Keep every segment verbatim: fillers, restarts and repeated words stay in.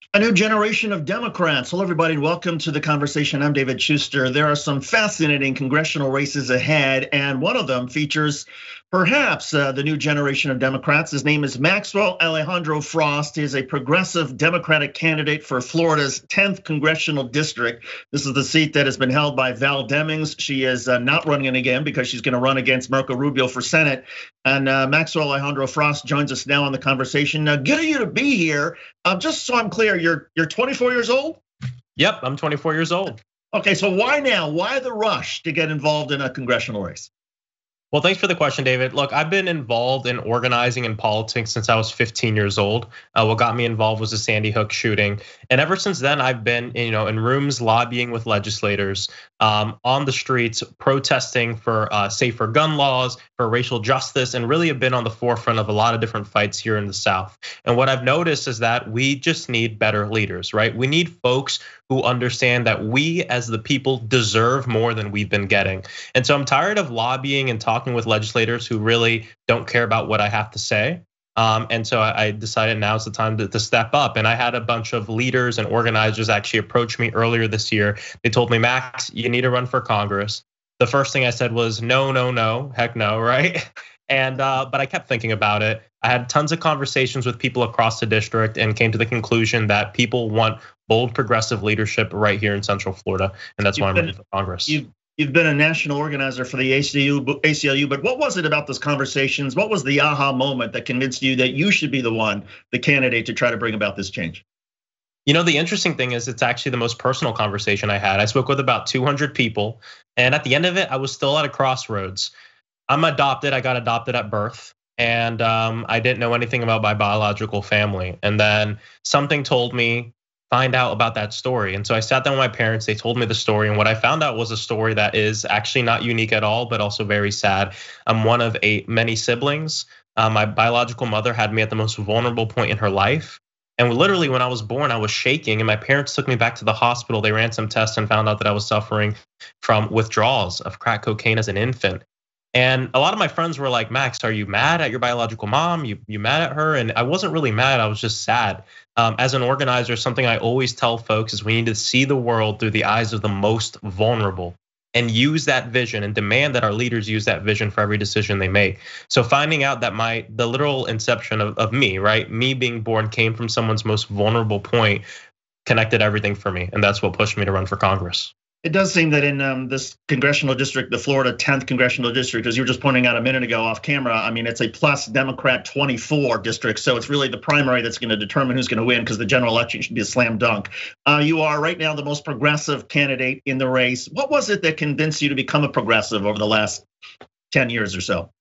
A new generation of Democrats. Hello, everybody, and welcome to the conversation. I'm David Schuster. There are some fascinating congressional races ahead, and one of them features perhaps uh, the new generation of Democrats. His name is Maxwell Alejandro Frost. He is a progressive Democratic candidate for Florida's tenth congressional district. This is the seat that has been held by Val Demings. She is uh, not running again because she's going to run against Marco Rubio for Senate. And uh, Maxwell Alejandro Frost joins us now on the conversation. Uh, good of you to be here. Uh, just so I'm clear, you're you're twenty-four years old? Yep, I'm twenty-four years old. Okay, so why now? Why the rush to get involved in a congressional race? Well, thanks for the question, David. Look, I've been involved in organizing and politics since I was fifteen years old. Uh, what got me involved was the Sandy Hook shooting. And ever since then, I've been you know, in rooms lobbying with legislators, um, on the streets, protesting for uh, safer gun laws, for racial justice, and really have been on the forefront of a lot of different fights here in the South. And what I've noticed is that we just need better leaders, right? We need folks who understand that we as the people deserve more than we've been getting. And so I'm tired of lobbying and talking with legislators who really don't care about what I have to say. Um, and so I decided now's the time to, to step up. And I had a bunch of leaders and organizers actually approach me earlier this year. They told me, Max, you need to run for Congress. The first thing I said was no, no, no, heck no, right? And uh, but I kept thinking about it. I had tons of conversations with people across the district and came to the conclusion that people want bold progressive leadership right here in Central Florida. And that's you've why I'm been, running for Congress. You've, you've been a national organizer for the A C L U, but what was it about those conversations? What was the aha moment that convinced you that you should be the one, the candidate to try to bring about this change? You know, the interesting thing is it's actually the most personal conversation I had. I spoke with about two hundred people. And at the end of it, I was still at a crossroads. I'm adopted, I got adopted at birth. And um, I didn't know anything about my biological family. And then something told me, find out about that story. And so I sat down with my parents, they told me the story. And what I found out was a story that is actually not unique at all, but also very sad. I'm one of eight, many siblings. Uh, my biological mother had me at the most vulnerable point in her life. And literally when I was born, I was shaking and my parents took me back to the hospital. They ran some tests and found out that I was suffering from withdrawals of crack cocaine as an infant. And a lot of my friends were like, Max, are you mad at your biological mom? You you mad at her? And I wasn't really mad, I was just sad. Um, as an organizer, something I always tell folks is we need to see the world through the eyes of the most vulnerable and use that vision and demand that our leaders use that vision for every decision they make. So finding out that my the literal inception of, of me, right? Me being born came from someone's most vulnerable point, connected everything for me. And that's what pushed me to run for Congress. It does seem that in um, this congressional district, the Florida tenth congressional district, as you were just pointing out a minute ago off camera, I mean, it's a plus Democrat twenty-four district. So it's really the primary that's going to determine who's going to win because the general election should be a slam dunk. Uh, you are right now the most progressive candidate in the race. What was it that convinced you to become a progressive over the last ten years or so?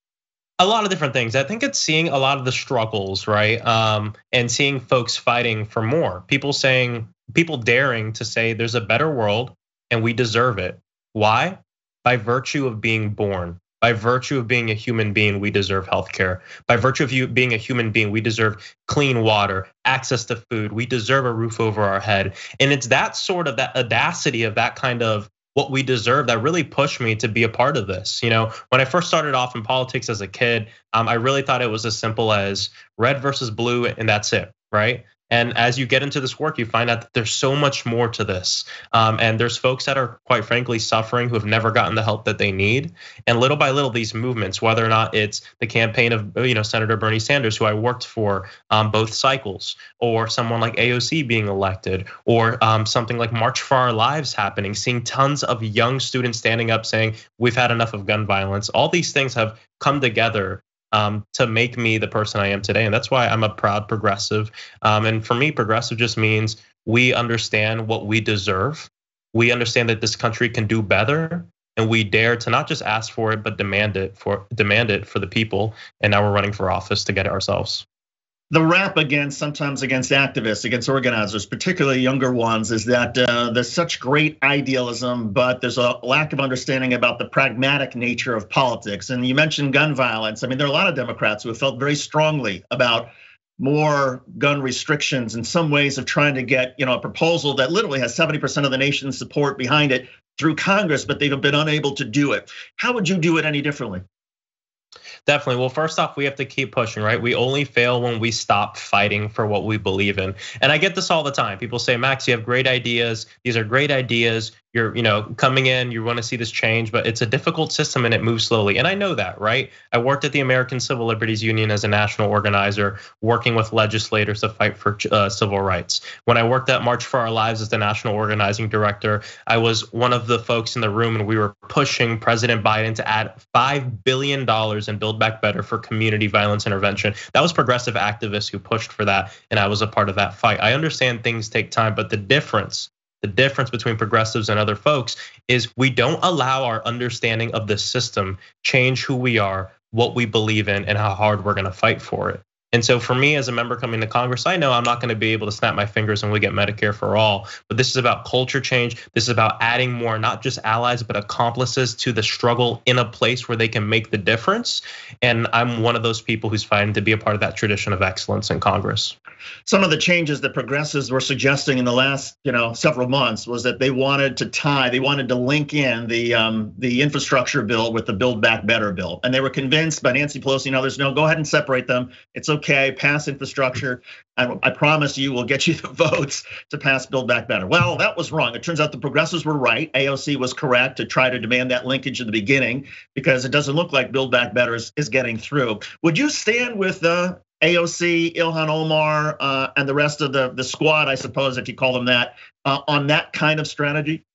A lot of different things. I think it's seeing a lot of the struggles, right? Um, and seeing folks fighting for more. People saying, people daring to say there's a better world. And we deserve it. Why? By virtue of being born. By virtue of being a human being, we deserve healthcare. By virtue of you being a human being, we deserve clean water, access to food. We deserve a roof over our head. And it's that sort of that audacity of that kind of what we deserve that really pushed me to be a part of this. You know, when I first started off in politics as a kid, um, I really thought it was as simple as red versus blue, and that's it, right? And as you get into this work, you find out that there's so much more to this. Um, and there's folks that are quite frankly suffering who have never gotten the help that they need. And little by little, these movements, whether or not it's the campaign of you know Senator Bernie Sanders, who I worked for um, both cycles, or someone like A O C being elected, or um, something like March for Our Lives happening, seeing tons of young students standing up saying, we've had enough of gun violence. All these things have come together Um, to make me the person I am today. And that's why I'm a proud progressive. Um, and for me, progressive just means we understand what we deserve. We understand that this country can do better, and we dare to not just ask for it, but demand it for demand it for the people. And now we're running for office to get it ourselves. The rap against, sometimes against activists, against organizers, particularly younger ones, is that uh, there's such great idealism, but there's a lack of understanding about the pragmatic nature of politics. And you mentioned gun violence. I mean, there are a lot of Democrats who have felt very strongly about more gun restrictions and some ways of trying to get, you know, a proposal that literally has seventy percent of the nation's support behind it through Congress, but they've been unable to do it. How would you do it any differently? Definitely. Well, first off, we have to keep pushing, right? We only fail when we stop fighting for what we believe in. And I get this all the time. People say, Max, you have great ideas. These are great ideas. You're, you know, coming in, you want to see this change, but it's a difficult system and it moves slowly. And I know that, right? I worked at the American Civil Liberties Union as a national organizer, working with legislators to fight for uh, civil rights. When I worked at March for Our Lives as the national organizing director, I was one of the folks in the room and we were pushing President Biden to add five billion dollars in Build Back Better for community violence intervention. That was progressive activists who pushed for that, and I was a part of that fight. I understand things take time, but the difference The difference between progressives and other folks is we don't allow our understanding of the system change who we are, what we believe in, and how hard we're gonna fight for it. And so for me as a member coming to Congress, I know I'm not gonna be able to snap my fingers and we get Medicare for all, but this is about culture change. This is about adding more, not just allies, but accomplices to the struggle in a place where they can make the difference. And I'm one of those people who's fighting to be a part of that tradition of excellence in Congress. Some of the changes that progressives were suggesting in the last, you know, several months was that they wanted to tie, they wanted to link in the um, the infrastructure bill with the Build Back Better bill, and they were convinced by Nancy Pelosi and others, no, go ahead and separate them. It's okay, pass infrastructure. I, I promise you, we'll get you the votes to pass Build Back Better. Well, that was wrong. It turns out the progressives were right. A O C was correct to try to demand that linkage in the beginning because it doesn't look like Build Back Better is, is getting through. Would you stand with uh, A O C, Ilhan Omar, uh, and the rest of the, the squad, I suppose, if you call them that, uh, on that kind of strategy?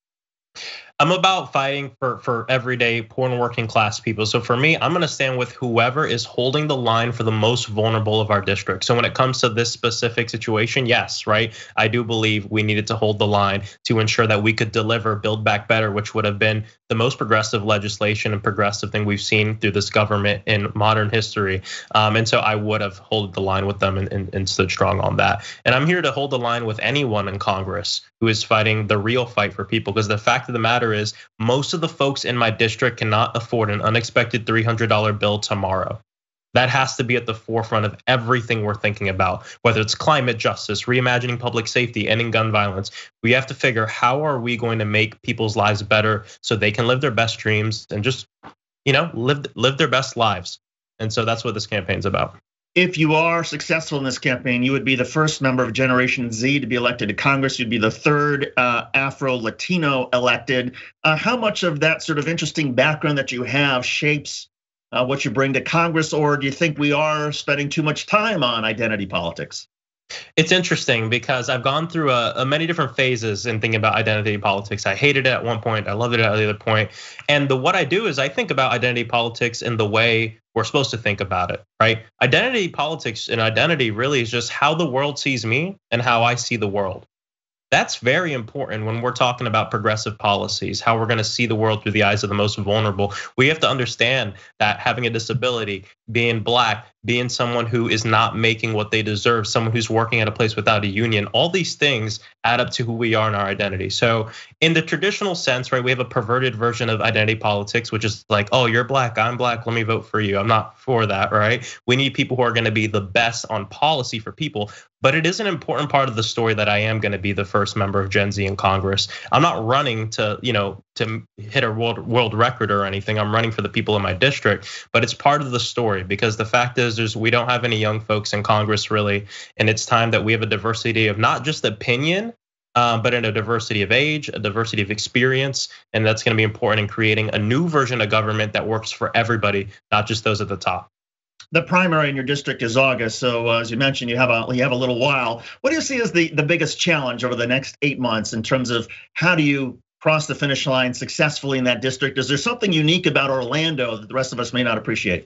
I'm about fighting for, for everyday poor and working class people. So for me, I'm gonna stand with whoever is holding the line for the most vulnerable of our district. So when it comes to this specific situation, yes, right? I do believe we needed to hold the line to ensure that we could deliver Build Back Better, which would have been the most progressive legislation and progressive thing we've seen through this government in modern history. Um, and so I would have held the line with them and, and, and stood strong on that. And I'm here to hold the line with anyone in Congress who is fighting the real fight for people, because the fact of the matter is most of the folks in my district cannot afford an unexpected three hundred dollar bill tomorrow. That has to be at the forefront of everything we're thinking about, whether it's climate justice, reimagining public safety, ending gun violence. We have to figure, how are we going to make people's lives better so they can live their best dreams and just, you know, live live their best lives. And so that's what this campaign's about. If you are successful in this campaign, you would be the first member of Generation Z to be elected to Congress. You'd be the third uh, Afro-Latino elected. Uh, how much of that sort of interesting background that you have shapes uh, what you bring to Congress, or do you think we are spending too much time on identity politics? It's interesting because I've gone through a, a many different phases in thinking about identity politics. I hated it at one point, I loved it at the other point. And the what I do is I think about identity politics in the way we're supposed to think about it, right? Identity politics and identity really is just how the world sees me and how I see the world. That's very important when we're talking about progressive policies, how we're gonna see the world through the eyes of the most vulnerable. We have to understand that having a disability, being Black, being someone who is not making what they deserve, someone who's working at a place without a union, all these things add up to who we are in our identity. So in the traditional sense, right, we have a perverted version of identity politics, which is like, oh, you're Black, I'm Black, let me vote for you. I'm not for that, right? We need people who are gonna be the best on policy for people. But it is an important part of the story that I am gonna be the first member of Gen Z in Congress. I'm not running to, you know, to hit a world world record or anything. I'm running for the people in my district, but it's part of the story because the fact is there's we don't have any young folks in Congress really, and it's time that we have a diversity of not just opinion, uh, but in a diversity of age, a diversity of experience, and that's gonna be important in creating a new version of government that works for everybody, not just those at the top. The primary in your district is August, so uh, as you mentioned, you have a you have a little while. What do you see as the the biggest challenge over the next eight months in terms of how do you cross the finish line successfully in that district? Is there something unique about Orlando that the rest of us may not appreciate?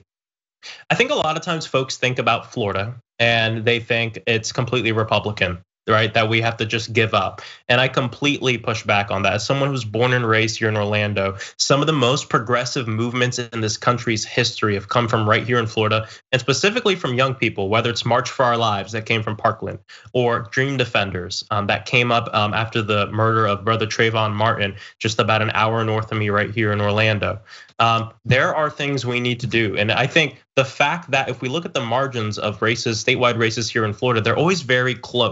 I think a lot of times folks think about Florida and they think it's completely Republican, right? That we have to just give up. And I completely push back on that. As someone who's born and raised here in Orlando, some of the most progressive movements in this country's history have come from right here in Florida, and specifically from young people, whether it's March for Our Lives that came from Parkland, or Dream Defenders that came up after the murder of brother Trayvon Martin, just about an hour north of me right here in Orlando. Um, there are things we need to do. And I think the fact that if we look at the margins of races, statewide races here in Florida, they're always very close.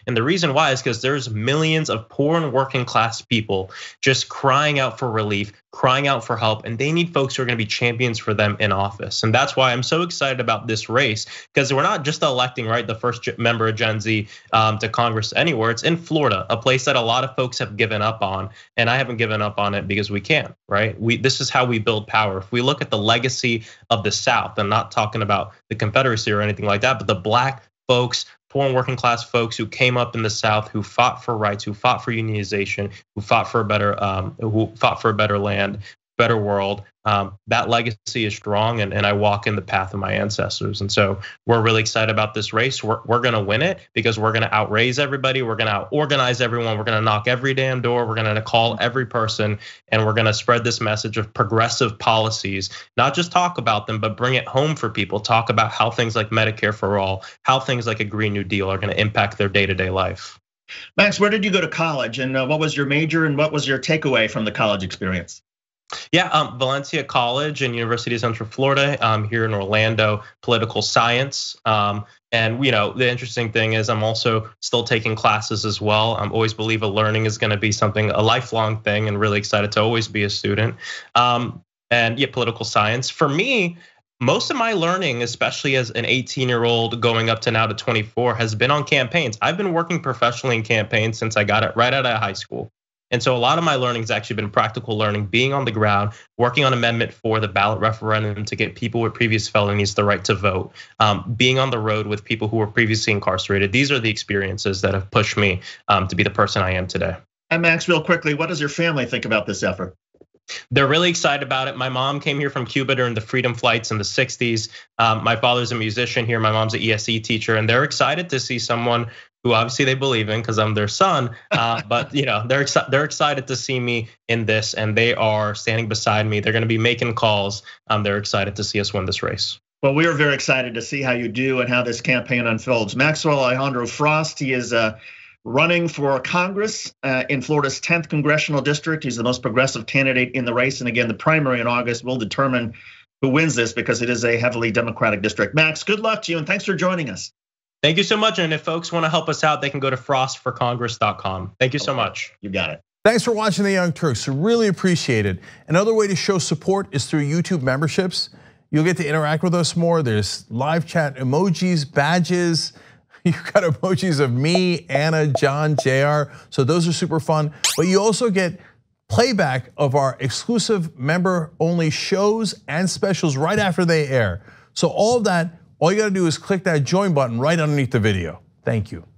And the reason why is because there's millions of poor and working class people just crying out for relief, crying out for help, and they need folks who are gonna be champions for them in office. And that's why I'm so excited about this race, because we're not just electing, right, the first member of Gen Z um, to Congress anywhere. It's in Florida, a place that a lot of folks have given up on, and I haven't given up on it because we can't, right? We this is how we build power. If we look at the legacy of the South, I'm not talking about the Confederacy or anything like that, but the black folks, poor and working class folks who came up in the South, who fought for rights, who fought for unionization, who fought for a better, um, who fought for a better land, better world. Um, that legacy is strong, and, and I walk in the path of my ancestors. And so we're really excited about this race. We're, we're gonna win it because we're gonna outraise everybody. We're gonna out organize everyone. We're gonna knock every damn door. We're gonna call every person, and we're gonna spread this message of progressive policies, not just talk about them, but bring it home for people. Talk about how things like Medicare for all, how things like a Green New Deal are gonna impact their day-to-day life. Max, where did you go to college, and what was your major, and what was your takeaway from the college experience? Yeah, um, Valencia College and University of Central Florida um, here in Orlando, political science. Um, and you know, the interesting thing is I'm also still taking classes as well. I always believe a learning is gonna be something, a lifelong thing, and really excited to always be a student. Um, and yeah, political science. For me, most of my learning, especially as an eighteen year old going up to now to twenty-four, has been on campaigns. I've been working professionally in campaigns since I got it right out of high school. And so a lot of my learning has actually been practical learning, being on the ground, working on Amendment four, the ballot referendum to get people with previous felonies the right to vote, um, being on the road with people who were previously incarcerated. These are the experiences that have pushed me um, to be the person I am today. And Max, real quickly, what does your family think about this effort? They're really excited about it. My mom came here from Cuba during the freedom flights in the sixties. Um, my father's a musician here. My mom's an E S E teacher, and they're excited to see someone who obviously they believe in because I'm their son. Uh, but you know, they're they're excited to see me in this, and they are standing beside me. They're going to be making calls. Um, they're excited to see us win this race. Well, we are very excited to see how you do and how this campaign unfolds. Maxwell Alejandro Frost, he is uh, running for Congress uh, in Florida's tenth Congressional District. He's the most progressive candidate in the race. And again, the primary in August will determine who wins this because it is a heavily Democratic district. Max, good luck to you, and thanks for joining us. Thank you so much. And if folks want to help us out, they can go to frost for congress dot com. Thank you so much. You got it. Thanks for watching The Young Turks. Really appreciate it. Another way to show support is through YouTube memberships. You'll get to interact with us more. There's live chat emojis, badges. You've got emojis of me, Anna, John, J R. So those are super fun. But you also get playback of our exclusive member-only shows and specials right after they air. So all of that, all you gotta do is click that join button right underneath the video. Thank you.